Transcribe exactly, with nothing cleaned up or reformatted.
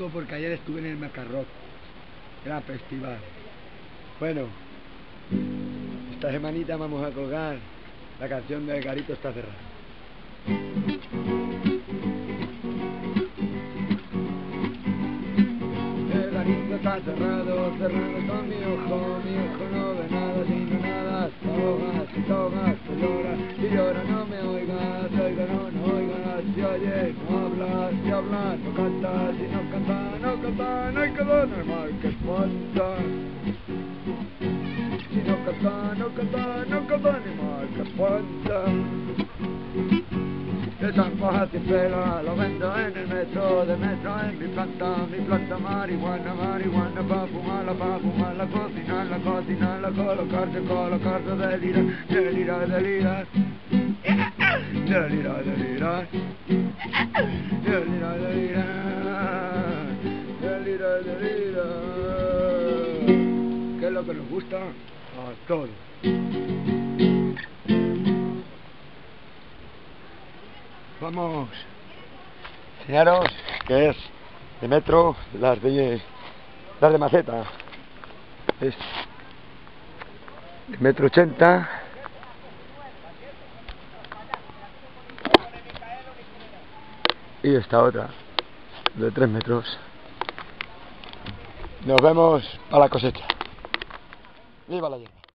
poco porque ayer estuve en el Macarroz, gran festival. Bueno, esta semanita vamos a colgar la canción de El Garito está cerrado. El garito está cerrado, cerrado con mi ojo, mi ojo no ve nada, sino nada, te ahogas, te ahogas, te llora, y llora, no me oigas, oiga, no, no oigas, si oye, no hablas, si hablas, no cantas, si no cantas, no cantas, no hay que dar, no hay mal que espanta. Si no canta, no canta, no canta, ni mal que espanta. Esa hoja sin pela, lo vendo en el metro, de metro en mi planta, mi planta marihuana, marihuana, pa' fumarla, pa' fumarla, cocinarla, cocinarla, colocarse, colocarse, delirar, delirar, delirar, delirar, delirar, delirar, delirar, delirar, delirar, que es lo que nos gusta a todos. Vamos a enseñaros que es de metro, las de las de maceta, es de metro ochenta y esta otra de tres metros. Nos vemos a la cosecha. ¡Viva la hierba!